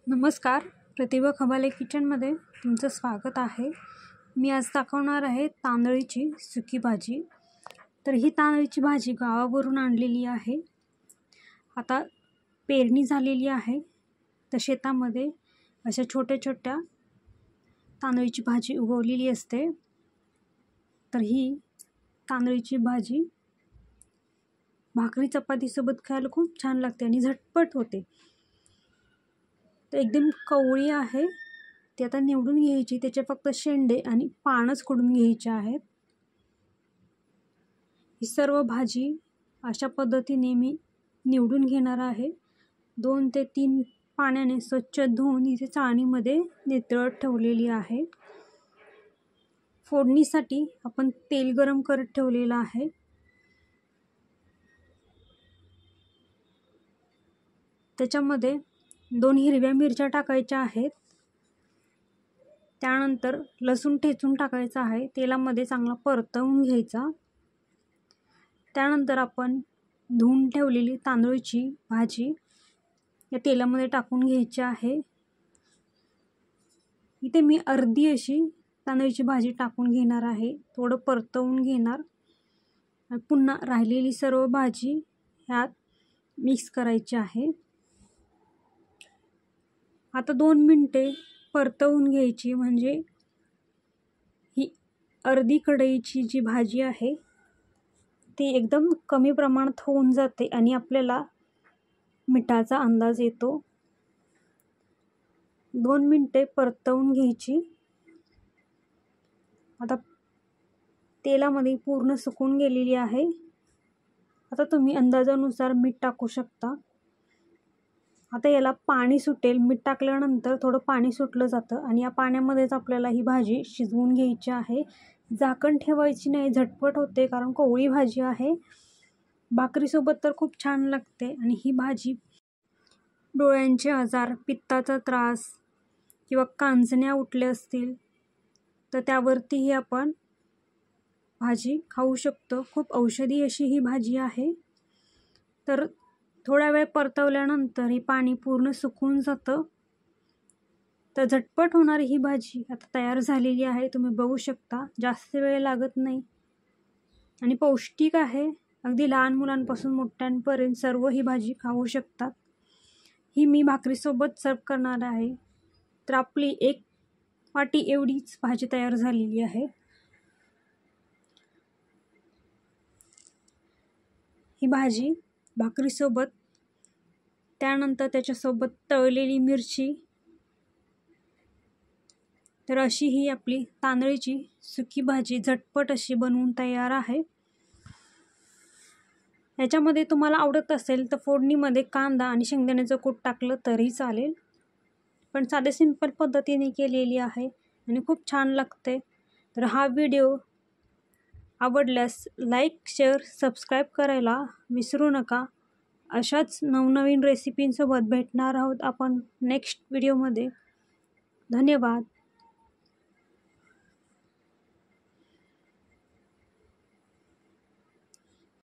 नमस्कार, प्रतिभा खबाले किचनमध्ये तुमचं स्वागत आहे। मी आज दाखवणार आहे तांदळीची सुकी भाजी। तर ही तांदळीची भाजी गावावरून आणलेली आहे। आता पेरणी झालेली आहे, तर शेतामध्ये अशा छोट्या छोट्या तांदळीची भाजी उगवलेली असते। तर ही तांदळीची भाजी भाकरी चपाती सोबत खायला खूप छान लागते आणि झटपट होते। तर एकदम कवळी आहे, ती आता निवडून घ्यायची। त्याचे फक्त शेंडे आणि पानच खोडून घ्यायचे आहेत। ही सर्व भाजी अशा पद्धतीने मी निवडून घेणार आहे। 2 ते 3 पाण्याने स्वच्छ धुवून इथे चाळणीमध्ये नितळत ठेवलेली आहे। फोडणीसाठी आपण तेल गरम करत ठेवलेलं आहे। त्याच्यामध्ये 2 हिरव्या मिरच्या टाकायच्या आहेत। त्यानंतर लसूण ठेचून टाकायचा आहे, तेलामध्ये चांगला परतवून घ्यायचा। त्यानंतर आपण धुवून ठेवलेली तांदळीची भाजी या तेलामध्ये टाकून घ्यायची आहे। इथे मी अर्धी अशी तांदळीची भाजी टाकून घेणार आहे, थोडं परतवून घेणार आणि पुन्हा राहिलेली सर्व भाजी ह्यात मिक्स करायची आहे। आता 2 मिनिटे परतवून घ्यायची, म्हणजे ही अर्धी कढईची जी भाजी आहे ती एकदम कमी प्रमाणात होऊन जाते आणि आपल्याला मिठाचा अंदाज येतो। 2 मिनिटे परतवून घ्यायची। आता तेलामध्ये पूर्ण सुकून गेलेली आहे। आता तुम्ही अंदाजानुसार मीठ टाकू शकता। आता याला पाणी सुटेल, मीठ टाकल्यानंतर थोडं पाणी सुटलं जातं आणि या पाण्यामध्येच आपल्याला ही भाजी शिजवून घ्यायची आहे। झाकण ठेवायची नाही, झटपट होते, कारण कोवळी भाजी आहे। भाकरीसोबत तर खूप छान लागते। आणि ही भाजी डोळ्यांचे आजार, पित्ताचा त्रास किंवा कांजण्या उठल्या असतील तर त्यावरतीही आपण भाजी खाऊ शकतो। खूप औषधी अशी ही भाजी आहे। तर थोडा वेळ परतवल्यानंतर ही पाणी पूर्ण सुकून जातं। तर झटपट होणारी ही भाजी आता तयार झालेली आहे, तुम्ही बघू शकता। जास्त वेळ लागत नाही आणि पौष्टिक आहे। अगदी लहान मुलांपासून मोठ्यांपर्यंत सर्व ही भाजी खाऊ शकतात। ही मी भाकरीसोबत सर्व करणार आहे। तर आपली 1 वाटी एवढीच भाजी तयार झालेली आहे। ही भाजी भाकरीसोबत, त्यानंतर त्याच्यासोबत तळलेली मिरची, तर अशी ही आपली तांदळीची सुकी भाजी झटपट अशी बनवून तयार आहे। याच्यामध्ये तुम्हाला आवडत असेल तर फोडणीमध्ये कांदा आणि शेंगदाण्याचं कूट टाकलं तरी चालेल, पण साधे सिंपल पद्धतीने केलेली आहे आणि खूप छान लागते। तर हा व्हिडिओ आवडल्यास लाईक, शेअर, सबस्क्राईब करायला विसरू नका। अशाच नवनवीन रेसिपींसोबत भेटणार आहोत आपण नेक्स्ट व्हिडिओमध्ये। धन्यवाद।